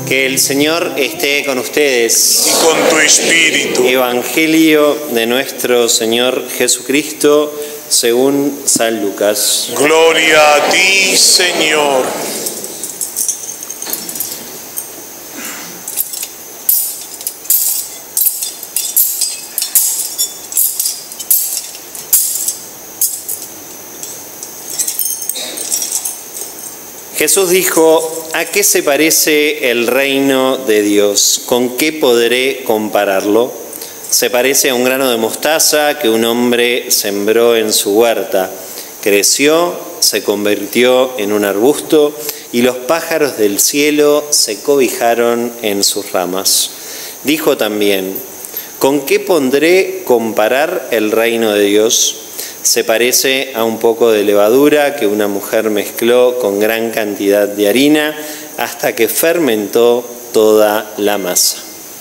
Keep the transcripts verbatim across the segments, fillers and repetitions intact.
Que el Señor esté con ustedes. Y con tu espíritu. Evangelio de nuestro Señor Jesucristo según San Lucas. Gloria a ti, Señor. Jesús dijo: ¿a qué se parece el reino de Dios? ¿Con qué podré compararlo? Se parece a un grano de mostaza que un hombre sembró en su huerta. Creció, se convirtió en un arbusto y los pájaros del cielo se cobijaron en sus ramas. Dijo también: ¿con qué pondré comparar el reino de Dios? Se parece a un poco de levadura que una mujer mezcló con gran cantidad de harina hasta que fermentó toda la masa.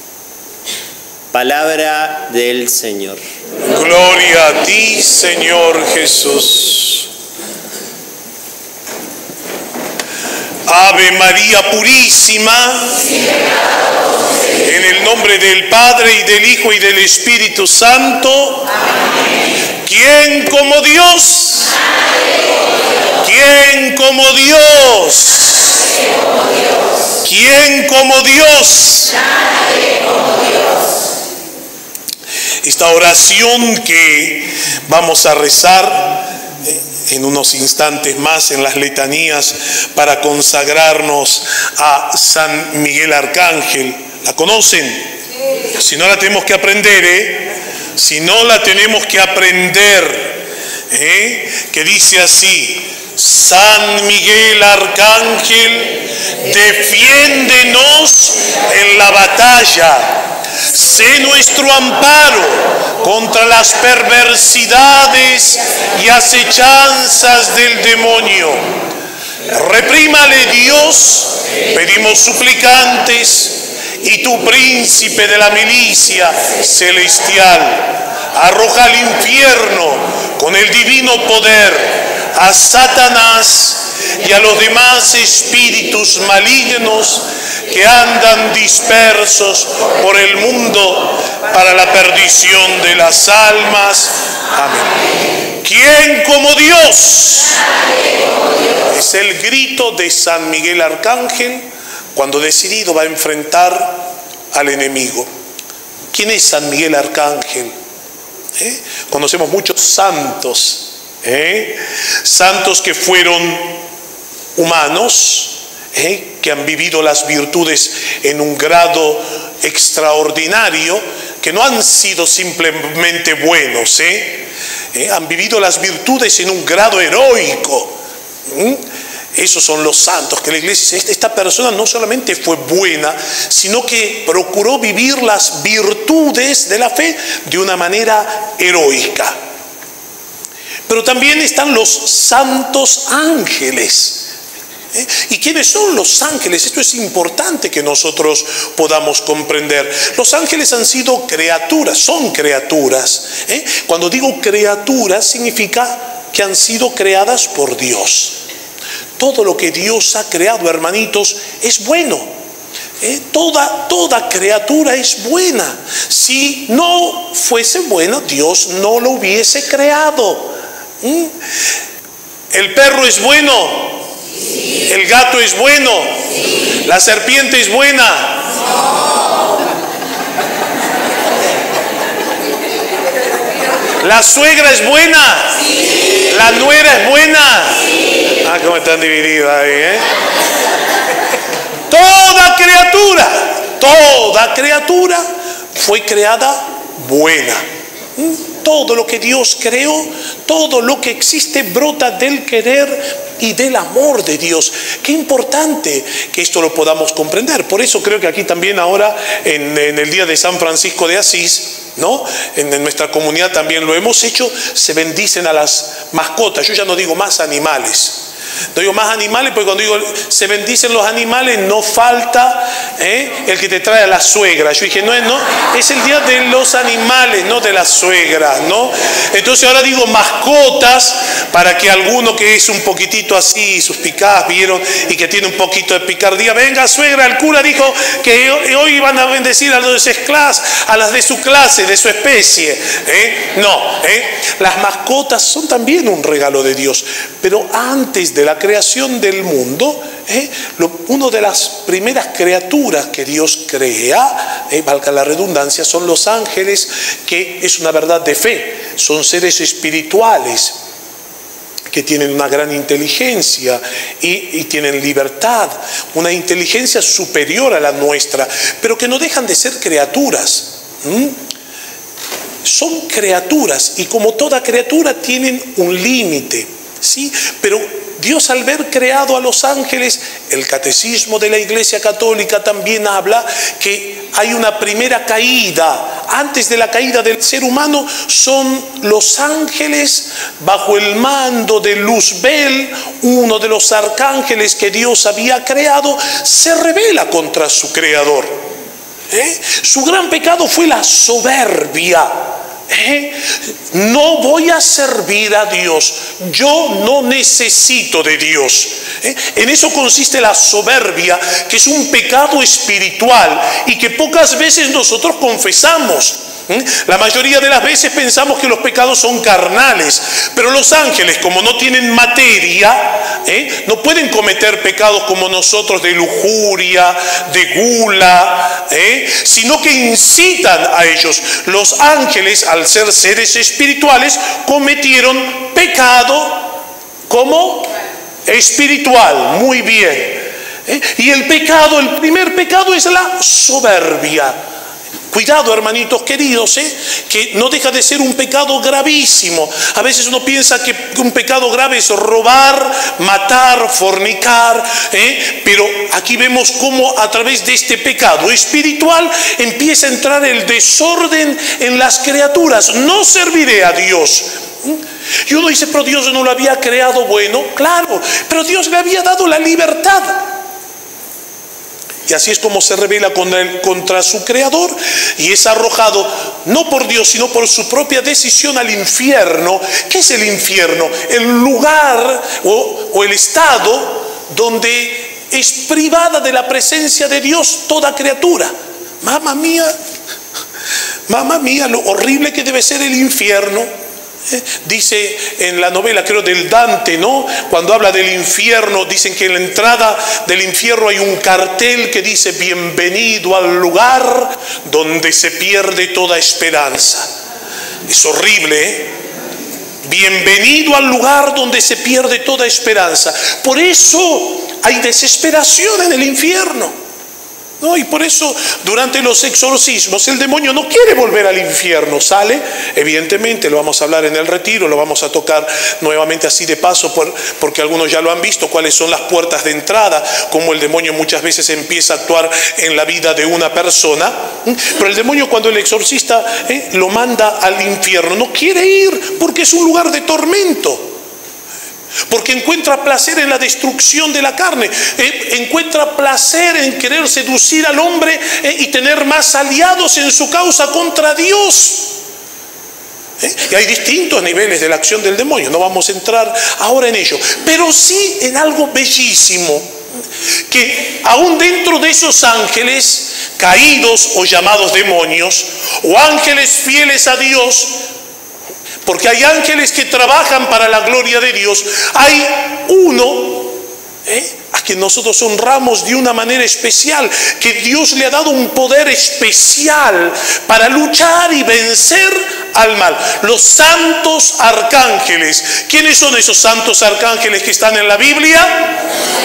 Palabra del Señor. Gloria a ti, Señor Jesús. Ave María Purísima, en el nombre del Padre y del Hijo y del Espíritu Santo. Amén. ¿Quién como Dios? ¿Quién como Dios? ¿Quién como Dios? Esta oración que vamos a rezar en unos instantes más en las letanías para consagrarnos a San Miguel Arcángel. ¿La conocen? Si no, la tenemos que aprender, ¿eh? Si no, la tenemos que aprender, ¿eh? Que dice así: San Miguel Arcángel, defiéndenos en la batalla. Sé nuestro amparo contra las perversidades y acechanzas del demonio. Reprímale Dios, pedimos suplicantes, y tu príncipe de la milicia celestial, arroja al infierno con el divino poder a Satanás y a los demás espíritus malignos que andan dispersos por el mundo para la perdición de las almas. Amén. ¿Quién como Dios? Es el grito de San Miguel Arcángel cuando decidido va a enfrentar al enemigo. ¿Quién es San Miguel Arcángel? ¿Eh? Conocemos muchos santos, ¿eh? santos que fueron humanos, ¿eh? que han vivido las virtudes en un grado extraordinario, que no han sido simplemente buenos, ¿eh? ¿Eh? han vivido las virtudes en un grado heroico. ¿Mm? Esos son los santos, que la iglesia dice: esta persona no solamente fue buena, sino que procuró vivir las virtudes de la fe de una manera heroica. Pero también están los santos ángeles. ¿Eh? ¿Y quiénes son los ángeles? Esto es importante que nosotros podamos comprender. Los ángeles han sido criaturas, son criaturas. ¿Eh? Cuando digo criaturas, significa que han sido creadas por Dios. Todo lo que Dios ha creado, hermanitos, es bueno. ¿Eh? Toda, toda criatura es buena. Si no fuese buena, Dios no lo hubiese creado. ¿Mm? ¿El perro es bueno? Sí. ¿El gato es bueno? Sí. ¿La serpiente es buena? No. ¿La suegra es buena? Sí. ¿La nuera es buena? Sí. Ah, cómo están divididos ahí, ¿eh? Toda criatura, toda criatura fue creada buena. Todo lo que Dios creó, todo lo que existe brota del querer y del amor de Dios. Qué importante que esto lo podamos comprender. Por eso creo que aquí también ahora, en, en el día de San Francisco de Asís, ¿no? En, en nuestra comunidad también lo hemos hecho, se bendicen a las mascotas. Yo ya no digo más animales. No digo más animales porque cuando digo se bendicen los animales no falta ¿eh? El que te trae a la suegra. Yo dije, no, no, es el día de los animales, no de la suegra, ¿no? Entonces ahora digo mascotas, para que alguno que es un poquitito así, suspicaz, vieron, y que tiene un poquito de picardía, venga suegra, el cura dijo que hoy van a bendecir a, los de clase, a las de su clase, de su especie. ¿eh? No, ¿eh? Las mascotas son también un regalo de Dios, pero antes de la creación del mundo, ¿eh? Lo, una de las primeras criaturas que Dios crea, ¿eh? valga la redundancia, son los ángeles, que es una verdad de fe, son seres espirituales que tienen una gran inteligencia y, y tienen libertad, una inteligencia superior a la nuestra, pero que no dejan de ser criaturas. ¿Mm? Son criaturas y como toda criatura tienen un límite, ¿sí? Pero Dios, al haber creado a los ángeles, el catecismo de la Iglesia Católica también habla que hay una primera caída. Antes de la caída del ser humano son los ángeles bajo el mando de Luzbel, uno de los arcángeles que Dios había creado, se rebela contra su creador. ¿Eh? Su gran pecado fue la soberbia. ¿Eh? No voy a servir a Dios, yo no necesito de Dios. ¿Eh? En eso consiste la soberbia, que es un pecado espiritual y que pocas veces nosotros confesamos. La mayoría de las veces pensamos que los pecados son carnales, pero los ángeles, como no tienen materia, ¿eh? no pueden cometer pecados como nosotros de lujuria, de gula, ¿eh? sino que incitan a ellos. Los ángeles, al ser seres espirituales, cometieron pecado como espiritual. Muy bien. ¿Eh? Y el pecado, el primer pecado es la soberbia. Cuidado, hermanitos queridos, ¿eh? que no deja de ser un pecado gravísimo. A veces uno piensa que un pecado grave es robar, matar, fornicar, ¿eh? pero aquí vemos cómo a través de este pecado espiritual empieza a entrar el desorden en las criaturas. No serviré a Dios. Y uno dice, pero Dios no lo había creado. Bueno, claro, pero Dios le había dado la libertad. Y así es como se rebela contra, el, contra su creador y es arrojado, no por Dios, sino por su propia decisión, al infierno. ¿Qué es el infierno? El lugar o, o el estado donde es privada de la presencia de Dios toda criatura. Mamma mía, mamma mía, lo horrible que debe ser el infierno. Eh, dice en la novela, creo, del Dante, ¿no? Cuando habla del infierno, dicen que en la entrada del infierno hay un cartel que dice: bienvenido al lugar donde se pierde toda esperanza. Es horrible, ¿eh? Bienvenido al lugar donde se pierde toda esperanza. Por eso hay desesperación en el infierno. ¿No? Y por eso durante los exorcismos el demonio no quiere volver al infierno. Sale, evidentemente, lo vamos a hablar en el retiro, lo vamos a tocar nuevamente así de paso, por, porque algunos ya lo han visto, cuáles son las puertas de entrada, cómo el demonio muchas veces empieza a actuar en la vida de una persona. Pero el demonio, cuando el exorcista eh, lo manda al infierno, no quiere ir porque es un lugar de tormento. Porque encuentra placer en la destrucción de la carne, eh, encuentra placer en querer seducir al hombre eh, y tener más aliados en su causa contra Dios. ¿Eh? Y hay distintos niveles de la acción del demonio, no vamos a entrar ahora en ello, pero sí en algo bellísimo, que aún dentro de esos ángeles caídos o llamados demonios, o ángeles fieles a Dios, porque hay ángeles que trabajan para la gloria de Dios, hay uno ¿eh? a quien nosotros honramos de una manera especial, que Dios le ha dado un poder especial para luchar y vencer al mal: los santos arcángeles. ¿Quiénes son esos santos arcángeles que están en la Biblia?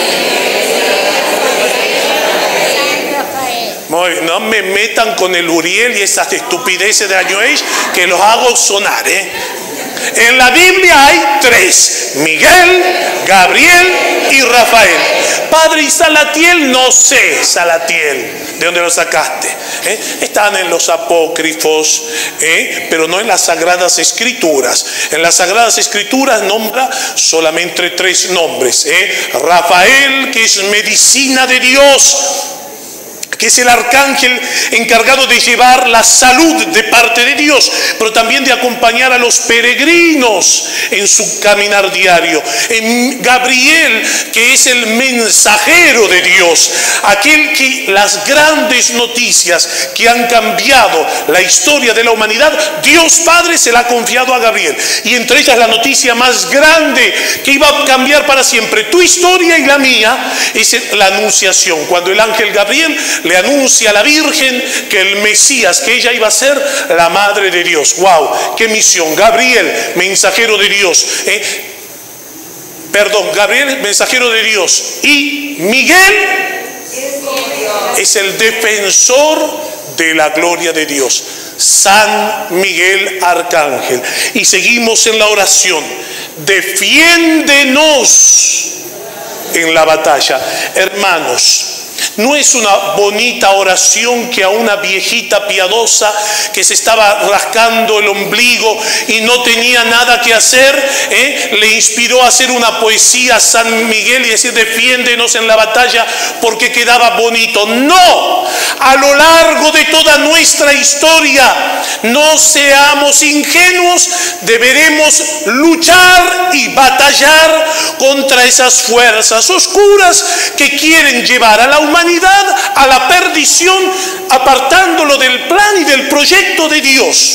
No me metan con el Uriel y esas estupideces de New Age que los hago sonar, ¿eh? En la Biblia hay tres: Miguel, Gabriel y Rafael. Padre, y Salatiel, no sé, Salatiel, ¿de dónde lo sacaste? ¿Eh? Están en los apócrifos, ¿eh? pero no en las Sagradas Escrituras. En las Sagradas Escrituras nombra solamente tres nombres: ¿eh? Rafael, que es medicina de Dios, que es el arcángel encargado de llevar la salud de parte de Dios, pero también de acompañar a los peregrinos en su caminar diario. En Gabriel, que es el mensajero de Dios, aquel que las grandes noticias que han cambiado la historia de la humanidad, Dios Padre se la ha confiado a Gabriel, y entre ellas la noticia más grande que iba a cambiar para siempre tu historia y la mía es la anunciación, cuando el ángel Gabriel le anuncia a la Virgen que el Mesías, que ella iba a ser la madre de Dios. ¡Wow! ¡Qué misión! Gabriel, mensajero de Dios. ¿eh? Perdón, Gabriel, mensajero de Dios. Y Miguel es el defensor de la gloria de Dios. San Miguel Arcángel. Y seguimos en la oración. Defiéndenos en la batalla. Hermanos, no es una bonita oración que a una viejita piadosa que se estaba rascando el ombligo y no tenía nada que hacer, ¿eh? le inspiró a hacer una poesía a San Miguel y decir defiéndenos en la batalla porque quedaba bonito. No, a lo largo de toda nuestra historia no seamos ingenuos, deberemos luchar y batallar contra esas fuerzas oscuras que quieren llevar a la humanidad a la perdición, apartándolo del plan y del proyecto de Dios.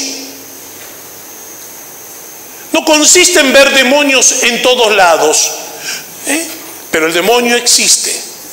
No consiste en ver demonios en todos lados, ¿eh? pero el demonio existe.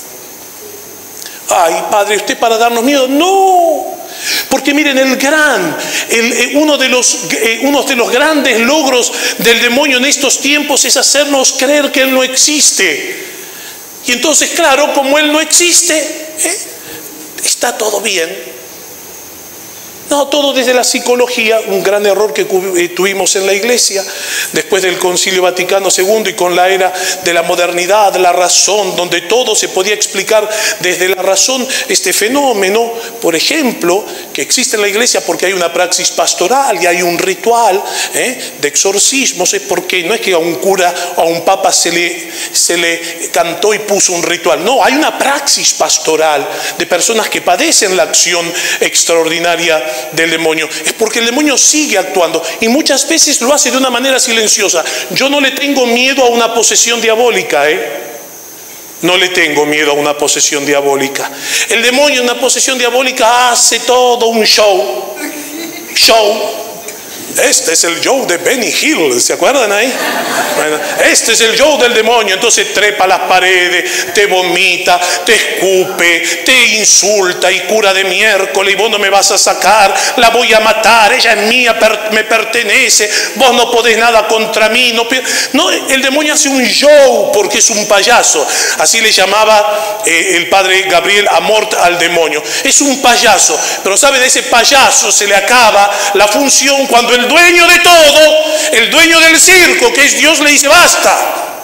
Ay, Padre, ¿usted para darnos miedo? No, porque miren, el gran, el, uno, de los, eh, uno de los grandes logros del demonio en estos tiempos es hacernos creer que Él no existe. Y entonces, claro, como Él no existe, ¿eh? está todo bien. No, todo desde la psicología, un gran error que tuvimos en la Iglesia después del Concilio Vaticano segundo y con la era de la modernidad, la razón, donde todo se podía explicar desde la razón. Este fenómeno, por ejemplo, que existe en la Iglesia porque hay una praxis pastoral y hay un ritual ¿eh? de exorcismos, es porque no es que a un cura o a un papa se le, se le cantó y puso un ritual. No, hay una praxis pastoral de personas que padecen la acción extraordinaria del demonio. Es porque el demonio sigue actuando y muchas veces lo hace de una manera silenciosa. Yo no le tengo miedo a una posesión diabólica, ¿eh? No le tengo miedo a una posesión diabólica. El demonio en una posesión diabólica hace todo un show. Show. Este es el show de Benny Hill, ¿se acuerdan ahí? Bueno, este es el show del demonio. Entonces trepa las paredes, te vomita, te escupe, te insulta y cura de miércoles y vos no me vas a sacar, la voy a matar, ella es mía, per, me pertenece, vos no podés nada contra mí. No, no, el demonio hace un show porque es un payaso. Así le llamaba eh, el padre Gabriel Amort al demonio. Es un payaso, pero ¿sabe? De ese payaso se le acaba la función cuando el El dueño de todo, el dueño del circo, que es Dios, le dice basta.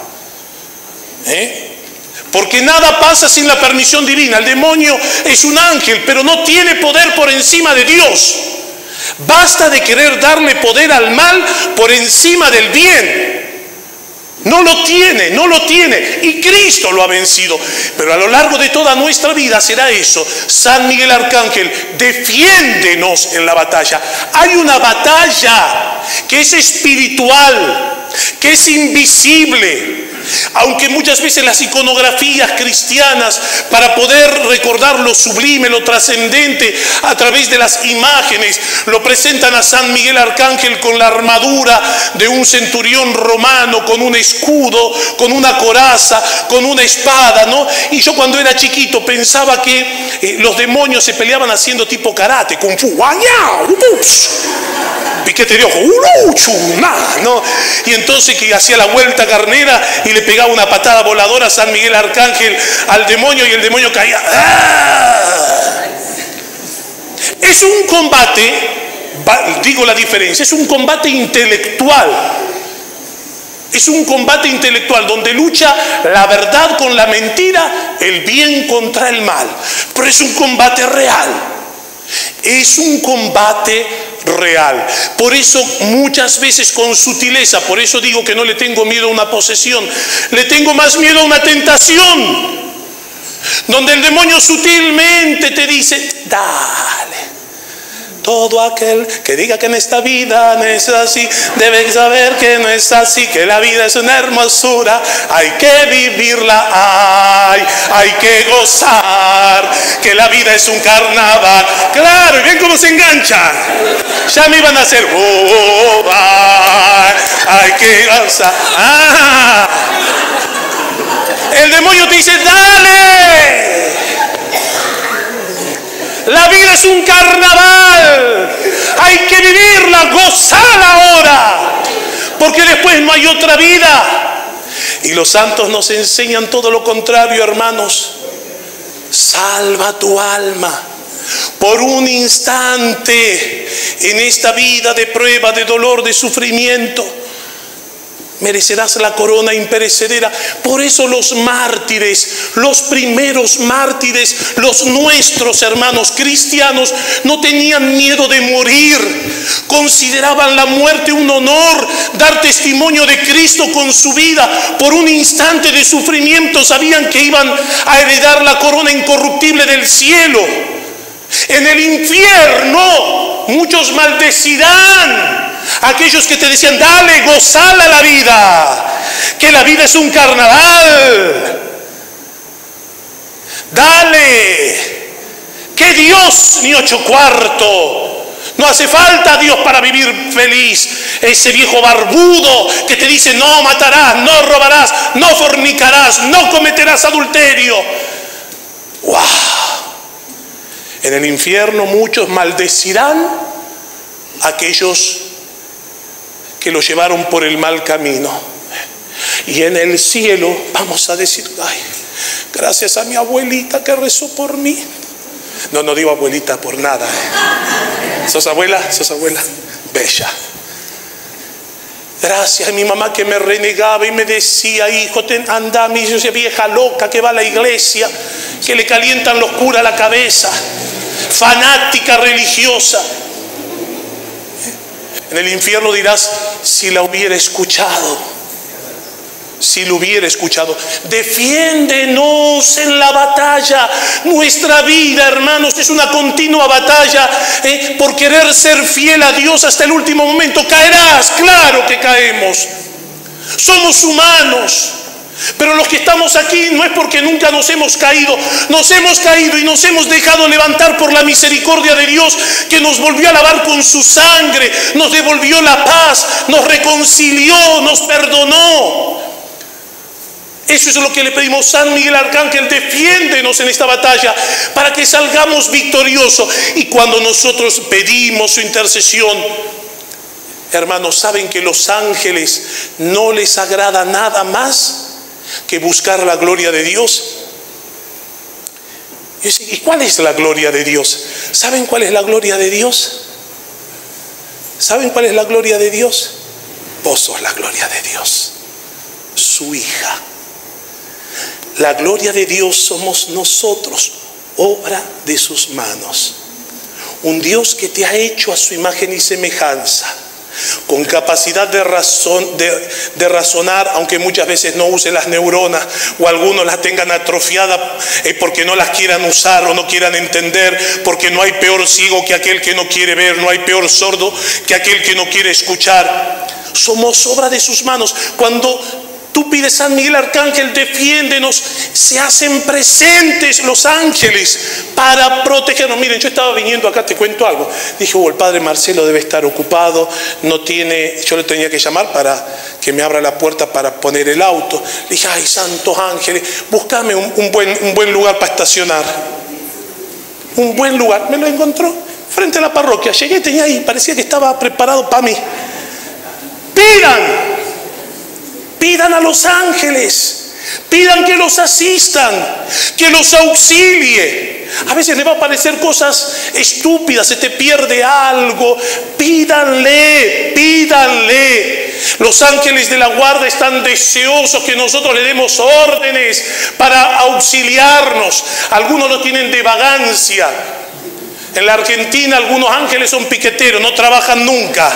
¿Eh? Porque nada pasa sin la permisión divina. El demonio es un ángel, pero no tiene poder por encima de Dios. Basta de querer darle poder al mal por encima del bien. No lo tiene, no lo tiene. Y Cristo lo ha vencido. Pero a lo largo de toda nuestra vida será eso. San Miguel Arcángel, defiéndenos en la batalla. Hay una batalla que es espiritual, que es invisible. Aunque muchas veces las iconografías cristianas, para poder recordar lo sublime, lo trascendente, a través de las imágenes, lo presentan a San Miguel Arcángel con la armadura de un centurión romano, con un escudo, con una coraza, con una espada, ¿no? Y yo cuando era chiquito pensaba que eh, los demonios se peleaban haciendo tipo karate, kung fu, piquete de ojo, ¿no? Y entonces que hacía la vuelta carnera y le pegaba una patada voladora a San Miguel Arcángel al demonio y el demonio caía. ¡Ah! Es un combate, digo la diferencia, es un combate intelectual. Es un combate intelectual donde lucha la verdad con la mentira, el bien contra el mal. Pero es un combate real. Es un combate real. Por eso muchas veces con sutileza, por eso digo que no le tengo miedo a una posesión, le tengo más miedo a una tentación. donde el demonio sutilmente te dice, dale. Todo aquel que diga que en esta vida no es así, debe saber que no es así, que la vida es una hermosura, hay que vivirla, hay, hay que gozar, que la vida es un carnaval. Claro, y ven cómo se enganchan. Ya me iban a hacer, oh, ay, hay que gozar. Ah. El demonio te dice, dale. La vida es un carnaval, hay que vivirla, gozala ahora, porque después no hay otra vida. Y los santos nos enseñan todo lo contrario, hermanos. Salva tu alma por un instante en esta vida de prueba, de dolor, de sufrimiento. Merecerás la corona imperecedera. Por eso los mártires, los primeros mártires, los nuestros hermanos cristianos, no tenían miedo de morir. Consideraban la muerte un honor, dar testimonio de Cristo con su vida. Por un instante de sufrimiento sabían que iban a heredar la corona incorruptible del cielo. En el infierno muchos maldecirán aquellos que te decían, dale, gozala la vida, que la vida es un carnaval. Dale, que Dios ni ocho cuarto. No hace falta Dios para vivir feliz. Ese viejo barbudo que te dice, no matarás, no robarás, no fornicarás, no cometerás adulterio. ¡Wow! En el infierno muchos maldecirán a aquellos que lo llevaron por el mal camino. Y en el cielo vamos a decir, ay, gracias a mi abuelita que rezó por mí. No, no digo abuelita por nada. ¿eh? ¿Sos abuela? ¿Sos abuela? Bella. Gracias a mi mamá que me renegaba y me decía, hijo, ten, anda, mi esa vieja loca que va a la iglesia, que le calientan los curas la cabeza, fanática religiosa. En el infierno dirás, si la hubiera escuchado, si lo hubiera escuchado. Defiéndenos en la batalla. Nuestra vida, hermanos, es una continua batalla ¿eh? por querer ser fiel a Dios hasta el último momento. Caerás, claro que caemos. Somos humanos. Pero los que estamos aquí no es porque nunca nos hemos caído. Nos hemos caído y nos hemos dejado levantar por la misericordia de Dios, que nos volvió a lavar con su sangre, nos devolvió la paz, nos reconcilió, nos perdonó. Eso es lo que le pedimos. San Miguel Arcángel, defiéndenos en esta batalla para que salgamos victoriosos. Y cuando nosotros pedimos su intercesión, hermanos, ¿saben que los ángeles no les agrada nada más que buscar la gloria de Dios? ¿Y cuál es la gloria de Dios? ¿Saben cuál es la gloria de Dios? ¿Saben cuál es la gloria de Dios? Vos sos la gloria de Dios, su hija. La gloria de Dios somos nosotros, obra de sus manos. Un Dios que te ha hecho a su imagen y semejanza, con capacidad de, razón, de, de razonar, aunque muchas veces no use las neuronas o algunos las tengan atrofiadas eh, porque no las quieran usar o no quieran entender, porque no hay peor ciego que aquel que no quiere ver, no hay peor sordo que aquel que no quiere escuchar. Somos obra de sus manos. Cuando tú pides, San Miguel Arcángel, defiéndenos, se hacen presentes los ángeles para protegernos. Miren, yo estaba viniendo acá, te cuento algo. Dije, oh, el padre Marcelo debe estar ocupado, no tiene, yo le tenía que llamar para que me abra la puerta para poner el auto. Le dije, ay, santos ángeles, búscame un, un, buen, un buen lugar para estacionar. Un buen lugar. Me lo encontró frente a la parroquia. Llegué, tenía ahí, parecía que estaba preparado para mí. Pidan. Pidan a los ángeles, pidan que los asistan, que los auxilie. A veces le va a parecer cosas estúpidas, se te pierde algo. Pídanle, pídanle. Los ángeles de la guarda están deseosos que nosotros le demos órdenes para auxiliarnos. Algunos lo tienen de vagancia. En la Argentina algunos ángeles son piqueteros, no trabajan nunca.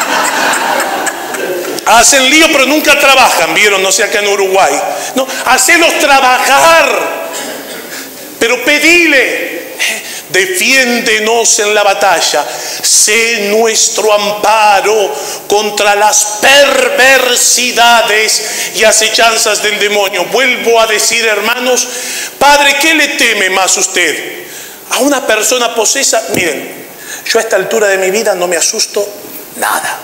Hacen lío pero nunca trabajan, ¿vieron? No sé, acá en Uruguay. No, hacelos trabajar. Pero pedile, defiéndenos en la batalla, sé nuestro amparo contra las perversidades y acechanzas del demonio. Vuelvo a decir, hermanos, Padre, ¿qué le teme más usted? ¿A una persona posesa? Miren, yo a esta altura de mi vida no me asusto nada.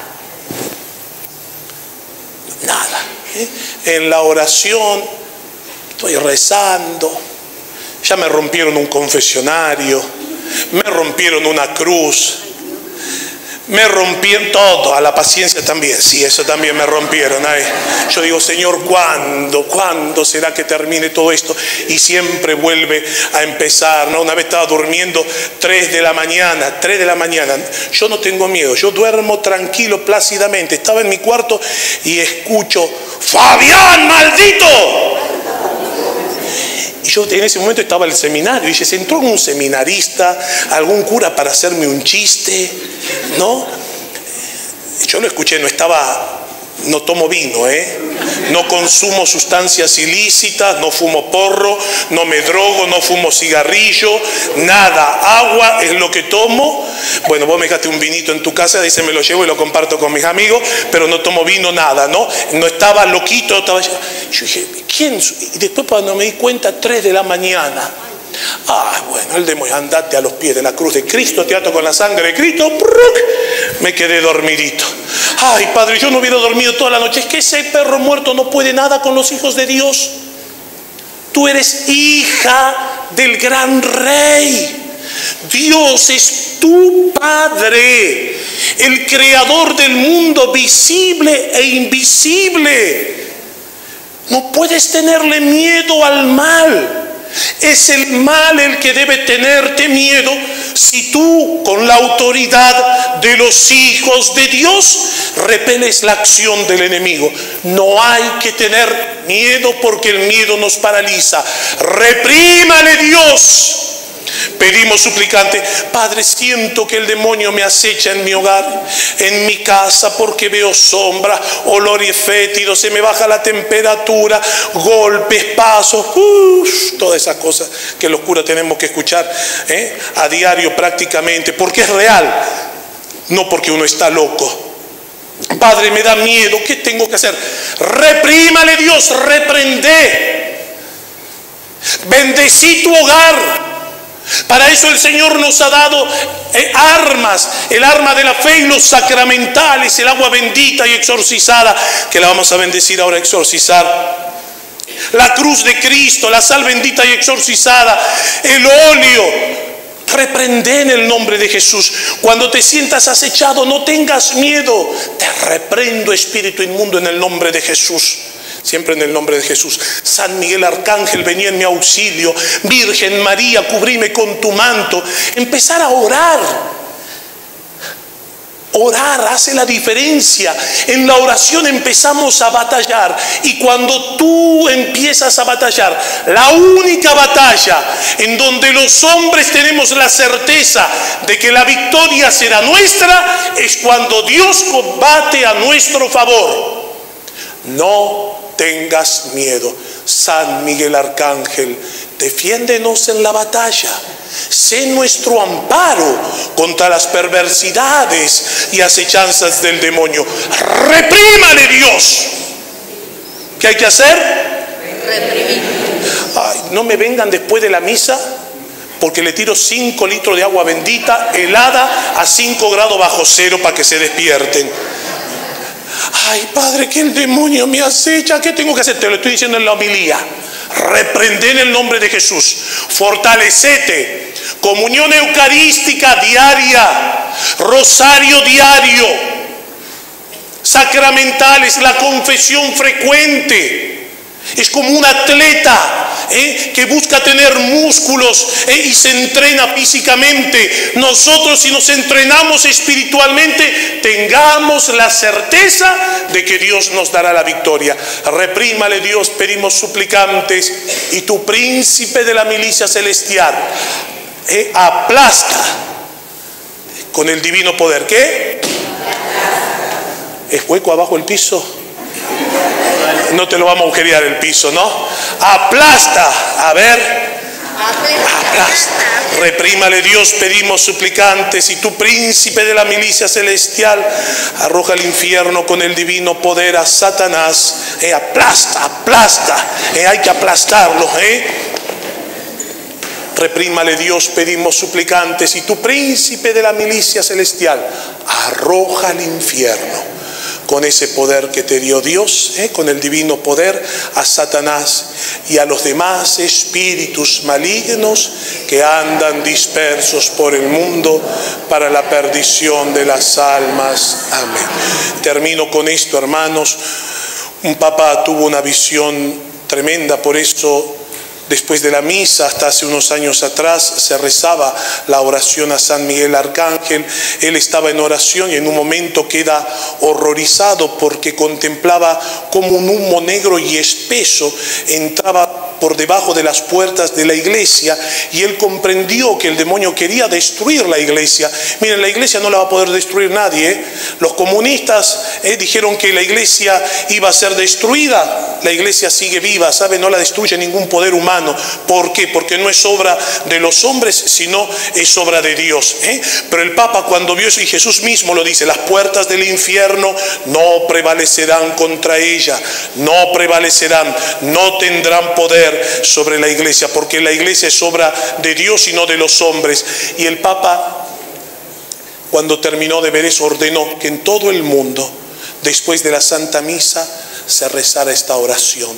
Nada. ¿eh? En la oración estoy rezando. Ya me rompieron un confesionario, me rompieron una cruz, me rompieron todo, a la paciencia también, sí, eso también me rompieron. Ay, yo digo, Señor, ¿cuándo? ¿Cuándo será que termine todo esto? Y siempre vuelve a empezar, ¿no? Una vez estaba durmiendo, tres de la mañana, tres de la mañana, yo no tengo miedo, yo duermo tranquilo, plácidamente, estaba en mi cuarto y escucho, ¡Fabián, maldito! Y yo en ese momento estaba en el seminario y dije, ¿se entró un seminarista, algún cura para hacerme un chiste? ¿No? Yo lo escuché, no estaba, no tomo vino, ¿eh? No consumo sustancias ilícitas, no fumo porro, no me drogo, no fumo cigarrillo, nada, agua es lo que tomo. Bueno, vos me dejaste un vinito en tu casa, dice, me lo llevo y lo comparto con mis amigos, pero no tomo vino, nada, ¿no? No estaba loquito, estaba... Yo dije, ¿quién? Y después cuando me di cuenta, tres de la mañana. Ah, bueno, el demonio, andate a los pies de la cruz de Cristo, te ato con la sangre de Cristo, me quedé dormidito. Ay, Padre, yo no hubiera dormido toda la noche. Es que ese perro muerto no puede nada con los hijos de Dios. Tú eres hija del gran Rey. Dios es tu Padre, el creador del mundo visible e invisible. No puedes tenerle miedo al mal. Es el mal el que debe tenerte miedo si tú, con la autoridad de los hijos de Dios, repeles la acción del enemigo. No hay que tener miedo porque el miedo nos paraliza. Reprímale Dios. Pedimos suplicante, Padre, siento que el demonio me acecha en mi hogar, en mi casa, porque veo sombra, olor y fétido, se me baja la temperatura, golpes, pasos, uf, todas esas cosas que los curas tenemos que escuchar ¿eh? a diario prácticamente, porque es real, no porque uno está loco. Padre, me da miedo, ¿qué tengo que hacer? Reprímale Dios, reprende, bendecí tu hogar. Para eso el Señor nos ha dado eh, armas, el arma de la fe y los sacramentales, el agua bendita y exorcizada, que la vamos a bendecir ahora, exorcizar. La cruz de Cristo, la sal bendita y exorcizada, el óleo. Reprende en el nombre de Jesús. Cuando te sientas acechado, no tengas miedo. Te reprendo, espíritu inmundo, en el nombre de Jesús. Siempre en el nombre de Jesús. San Miguel Arcángel, vení en mi auxilio. Virgen María, cubrime con tu manto. Empezar a orar. Orar hace la diferencia. En la oración empezamos a batallar. Y cuando tú empiezas a batallar, la única batalla en donde los hombres tenemos la certeza de que la victoria será nuestra, es cuando Dios combate a nuestro favor. No tengas miedo. San Miguel Arcángel, defiéndenos en la batalla. Sé nuestro amparo contra las perversidades y acechanzas del demonio. Reprímale Dios. ¿Qué hay que hacer? Reprimir. Ay, no me vengan después de la misa porque le tiro cinco litros de agua bendita helada a cinco grados bajo cero para que se despierten. Ay, Padre, que el demonio me acecha. ¿Qué tengo que hacer? Te lo estoy diciendo en la homilía. Reprende en el nombre de Jesús. Fortalecete. Comunión eucarística diaria. Rosario diario. Sacramentales, la confesión frecuente. Es como un atleta ¿eh? que busca tener músculos ¿eh? y se entrena físicamente. Nosotros, si nos entrenamos espiritualmente, tengamos la certeza de que Dios nos dará la victoria. Reprímale Dios, pedimos suplicantes, y tu príncipe de la milicia celestial ¿eh? aplasta con el divino poder. ¿Qué? ¿Es hueco abajo el piso? No te lo vamos a agujerear el piso, ¿no? Aplasta, a ver, Aplasta. Reprímale Dios, pedimos suplicantes, y tu príncipe de la milicia celestial arroja al infierno con el divino poder a Satanás. Eh, aplasta, aplasta. Eh, hay que aplastarlo, ¿eh? Reprímale Dios, pedimos suplicantes, y tu príncipe de la milicia celestial arroja al infierno con ese poder que te dio Dios, ¿eh? con el divino poder, a Satanás y a los demás espíritus malignos que andan dispersos por el mundo para la perdición de las almas. Amén. Termino con esto, hermanos. Un papa tuvo una visión tremenda, por eso después de la misa, hasta hace unos años atrás, se rezaba la oración a San Miguel Arcángel. Él estaba en oración y en un momento queda horrorizado porque contemplaba como un humo negro y espeso entraba por debajo de las puertas de la iglesia, y él comprendió que el demonio quería destruir la iglesia. Miren, la iglesia no la va a poder destruir nadie, ¿eh? Los comunistas eh, dijeron que la iglesia iba a ser destruida. La iglesia sigue viva, ¿sabe? No la destruye ningún poder humano. ¿Por qué? Porque no es obra de los hombres, sino es obra de Dios, ¿eh? Pero el Papa, cuando vio eso, y Jesús mismo lo dice, las puertas del infierno no prevalecerán contra ella, no prevalecerán, no tendrán poder sobre la iglesia, porque la iglesia es obra de Dios y no de los hombres. Y el Papa, cuando terminó de ver eso, ordenó que en todo el mundo, después de la Santa Misa, se rezara esta oración.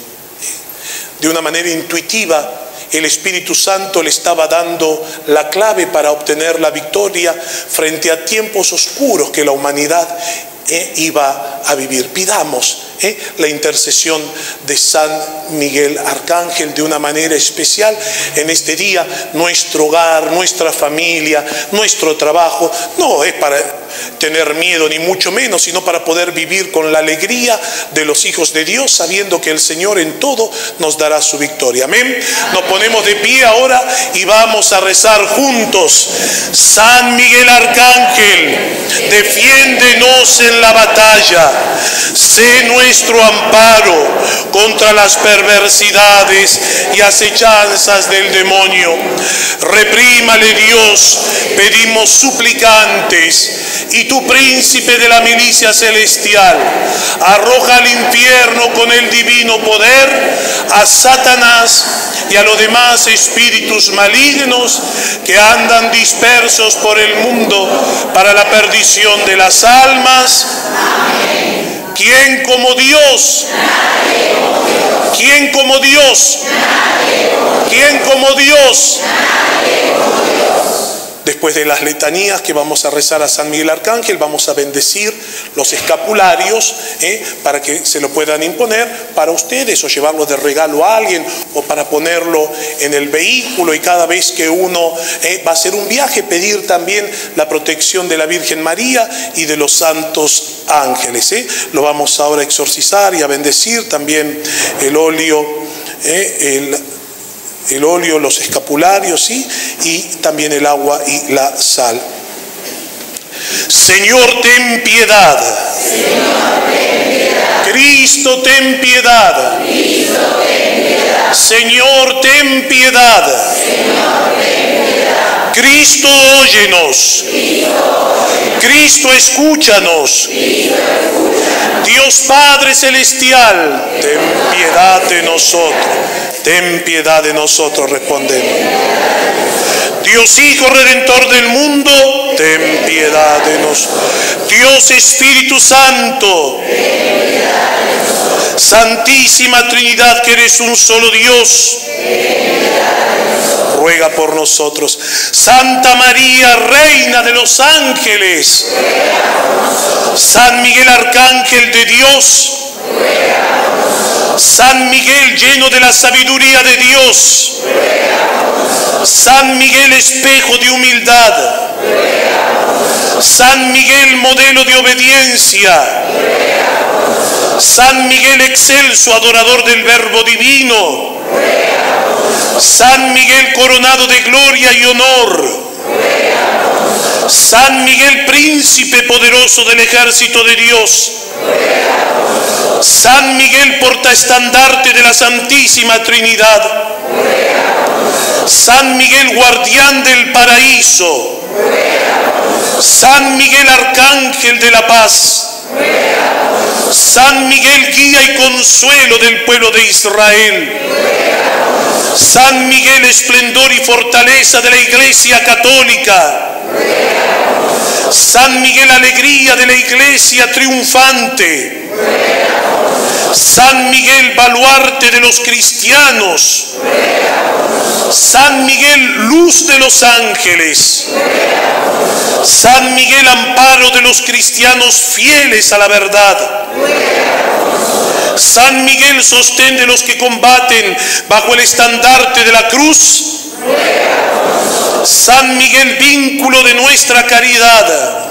De una manera intuitiva, el Espíritu Santo le estaba dando la clave para obtener la victoria frente a tiempos oscuros que la humanidad eh, iba a vivir. Pidamos eh, la intercesión de San Miguel Arcángel de una manera especial en este día. Nuestro hogar, nuestra familia, nuestro trabajo, no es para tener miedo ni mucho menos, sino para poder vivir con la alegría de los hijos de Dios, sabiendo que el Señor en todo nos dará su victoria. Amén. Nos ponemos de pie ahora y vamos a rezar juntos. San Miguel Arcángel, defiéndenos en la batalla, sé nuestro amparo contra las perversidades y acechanzas del demonio. Reprímale Dios, pedimos suplicantes, y tu príncipe de la milicia celestial arroja al infierno con el divino poder a Satanás y a los demás espíritus malignos que andan dispersos por el mundo para la perdición de las almas. Amén. ¿Quién como Dios? Nadie como Dios. ¿Quién como Dios? Nadie como Dios. ¿Quién como Dios? Nadie como Dios. Después de las letanías que vamos a rezar a San Miguel Arcángel, vamos a bendecir los escapularios eh, para que se lo puedan imponer para ustedes, o llevarlo de regalo a alguien, o para ponerlo en el vehículo, y cada vez que uno eh, va a hacer un viaje, pedir también la protección de la Virgen María y de los santos ángeles. Eh. Lo vamos ahora a exorcizar y a bendecir también el óleo, eh, el el óleo, los escapularios, ¿sí? Y también el agua y la sal. Señor, ten piedad. Señor, ten piedad. Cristo, ten piedad. Cristo, ten piedad. Señor, ten piedad. Señor, ten piedad. Cristo, óyenos. Cristo, óyenos. Cristo, escúchanos. Cristo, escúchanos. Dios Padre Celestial, ten piedad de nosotros. Ten piedad de nosotros, respondemos. Dios Hijo Redentor del mundo, ten piedad de nosotros. Dios Espíritu Santo, ten piedad de nosotros. Santísima Trinidad, que eres un solo Dios, ten piedad de nosotros. Ruega por nosotros. Santa María, Reina de los ángeles, ruega por nosotros. San Miguel Arcángel de Dios, ruega por nosotros. San Miguel, lleno de la sabiduría de Dios, ruega por nosotros. San Miguel, espejo de humildad, ruega por nosotros. San Miguel, modelo de obediencia, ruega por nosotros. San Miguel, excelso adorador del Verbo divino, ruega por nosotros. San Miguel, coronado de gloria y honor, ruega por nosotros. San Miguel, príncipe poderoso del ejército de Dios, ruega por nosotros. San Miguel, portaestandarte de la Santísima Trinidad, ruega por nosotros. San Miguel, guardián del paraíso. San Miguel, arcángel de la paz. San Miguel, guía y consuelo del pueblo de Israel. San Miguel, esplendor y fortaleza de la Iglesia Católica. San Miguel, alegría de la Iglesia triunfante. San Miguel, baluarte de los cristianos. San Miguel, luz de los ángeles. San Miguel, amparo de los cristianos fieles a la verdad. San Miguel, sostén de los que combaten bajo el estandarte de la cruz. San Miguel, vínculo de nuestra caridad.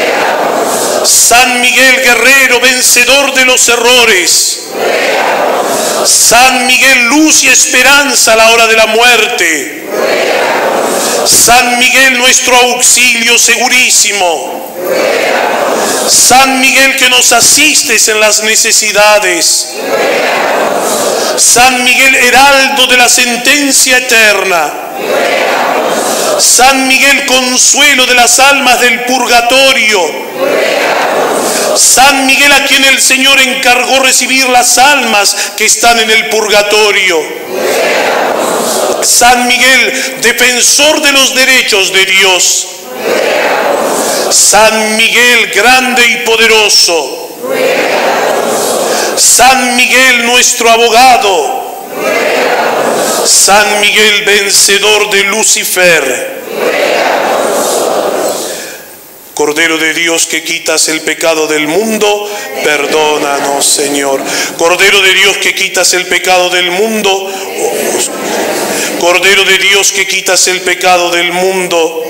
San Miguel, guerrero, vencedor de los errores. San Miguel, luz y esperanza a la hora de la muerte. San Miguel, nuestro auxilio segurísimo. San Miguel, que nos asistes en las necesidades. San Miguel, heraldo de la sentencia eterna. San Miguel, consuelo de las almas del purgatorio. San Miguel, a quien el Señor encargó recibir las almas que están en el purgatorio. San Miguel, defensor de los derechos de Dios. San Miguel, grande y poderoso. San Miguel, nuestro abogado. San Miguel, vencedor de Lucifer. Cordero de Dios, que quitas el pecado del mundo, perdónanos, Señor. Cordero de Dios, que quitas el pecado del mundo. Cordero de Dios, que quitas el pecado del mundo.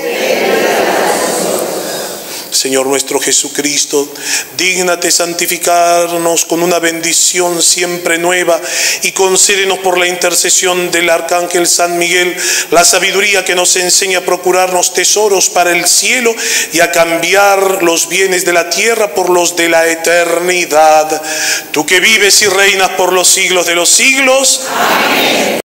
Señor nuestro Jesucristo, dígnate santificarnos con una bendición siempre nueva y concédenos por la intercesión del Arcángel San Miguel la sabiduría que nos enseña a procurarnos tesoros para el cielo y a cambiar los bienes de la tierra por los de la eternidad. Tú que vives y reinas por los siglos de los siglos. Amén.